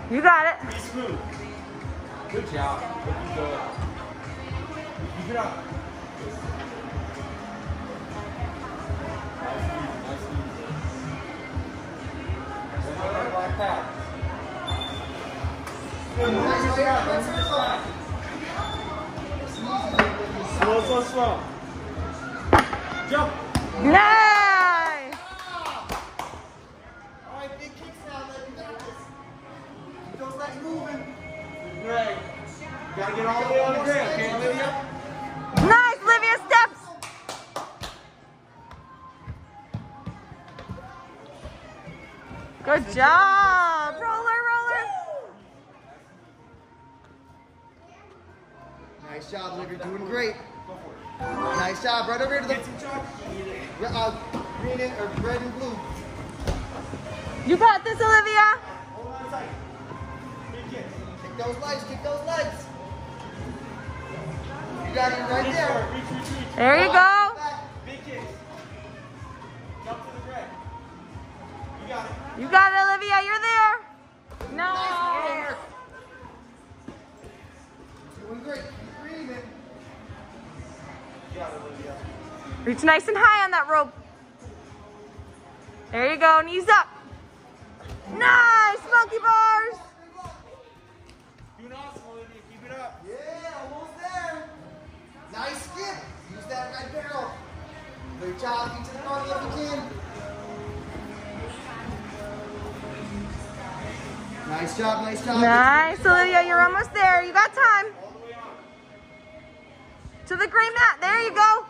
You got it. Be smooth. Good job. Looking good. Keep it up. Nice move. Nice move. Like that. Slow, slow, slow. Jump. Nice. All right, big kicks now. Let me nervous. Keep those legs moving. Great. Gotta get all the way on the ground, okay, Olivia? Nice, Olivia, steps. Good job. Roller, roller. Nice job, Olivia. Doing great. Nice job. Right over here to the green and, or red and blue. You got this, Olivia. Hold on tight. Big kick. Kick those legs. Kick those legs. You got it right Reach there. forward, reach, reach, reach. There you go. Big kicks. Jump to the ground. You got it. You got it, Olivia. You're there. No. Doing great. Keep breathing. You got it, Olivia. Reach nice and high on that rope. There you go. Knees up. Nice. Monkey bars. Doing awesome, Olivia. Keep it up. Yeah, almost there. Nice skip. Use that right barrel. Great job. Get to the front if you can. Nice job. Nice job. Nice, Olivia. You're almost there. You got time. All the way on. To the gray mat. There you go.